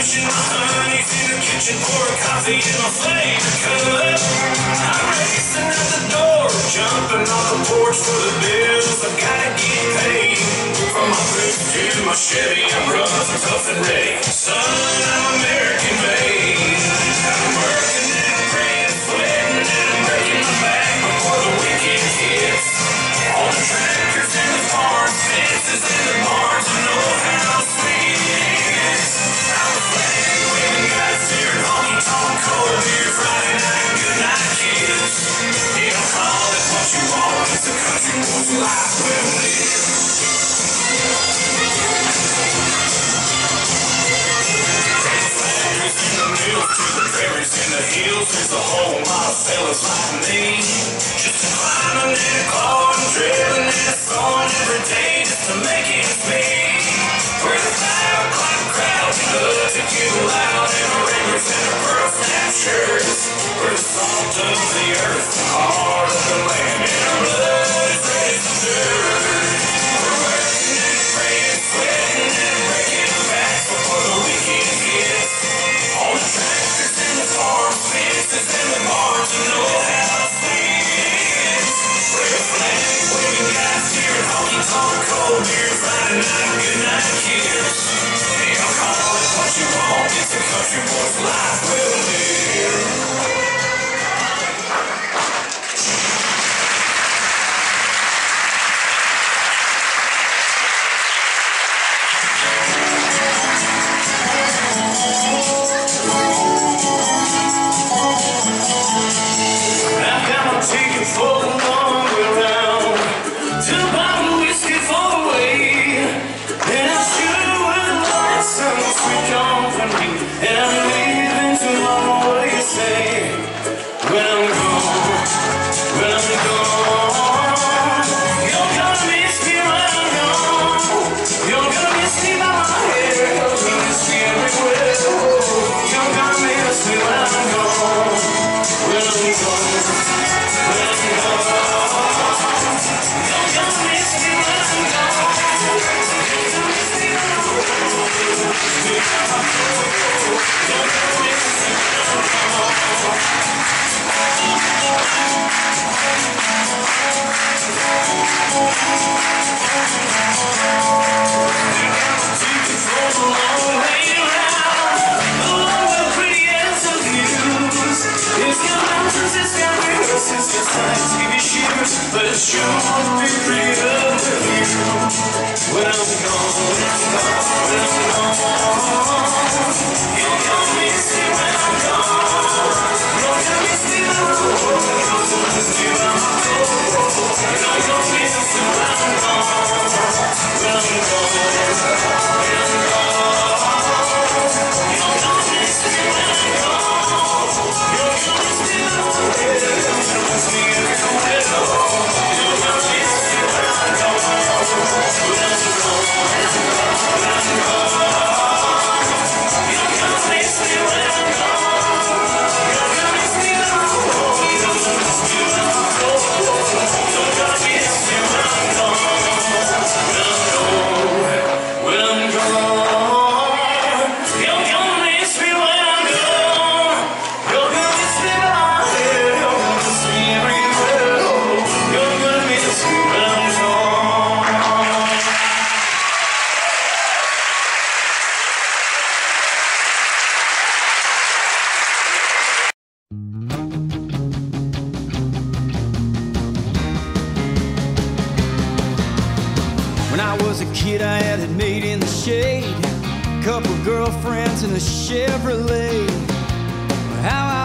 wishing my honey's in the kitchen, pouring coffee in my flavor cup. I'm racing at the door, jumping on the porch for the bills. I gotta get paid. From my boots to my Chevy, I'm rough and tough and ready. Son, I'm American made. I'm working and I'm praying, sweating and I'm breaking my back before the weekend hits. All the tractors and the farm fences and the barns, I know how sweet it is. I'm a flag waving, got seared, honky tonk, cold beer, Friday night, good night, kids. Yeah, call it what you want, it's a country boy's life we'll live. Factories in the mills to the prairies in the hills, there's a whole lot of fellas like me. Just climbing in a car and drilling in a song every day just to make it speak. Where the 5 o'clock crowd love to get loud in a ringers and a pearl snap shirts. We're the salt of the earth, the heart of the land, and our blood is ready to serve. We're working and praying, sweating and breaking our backs before the weekend hits. All the tractors and the farm fences and the barns, you know how sweet it is. We're a flag waving guys here at honky tonk, cold beer, Friday night, good night, kids. Hey, I'll call it what you want, it's a country boy's life we'll live. I've got my ticket for the long way round, 2 bottles of whiskey for the way, and I sure would like some sweet company, and I'm leaving tomorrow, what do you say? When I'm gone, you're gonna miss me when I'm gone. You're gonna miss me by my hair, you're gonna miss me everywhere. You're gonna miss me when I'm gone. When I'm gone, when I'm gone, you're gonna miss me when I'm gone. You're gonna miss me when I'm gone. You're gonna miss me when I'm gone. Ticket for the long way around, the one with pretty ends of views. It's got mountains, it's got rivers, it's got nice TV shoes, but it sure won't be prettier with you. When I'm gone, when I'm gone, you're gonna miss me when I'm gone. You're gonna miss me when I'm gone. You're gonna miss me when I'm gone. You're gonna miss me when I'm gone. When I'm gone, when I'm gone, you're gonna miss me when I'm gone. You're gonna miss me when I'm gone. You're gonna miss me everywhere. You're gonna miss me when I'm gone. When I'm gone, when I'm gone, you're gonna miss me when I'm gone. You're gonna miss me when I'm gone. You're gonna miss me when I'm gone. You're gonna miss me when I'm gone. When I'm gone, you're gonna miss me when I'm gone. You're gonna miss me by my hair. You're gonna miss me everywhere. You're gonna miss me when I'm gone. When I was a kid, I had it made in the shade. Couple girlfriends and a Chevrolet. How